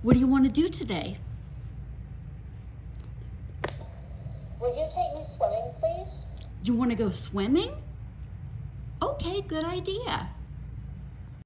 What do you want to do today? Will you take me swimming, please? You want to go swimming? Okay, good idea.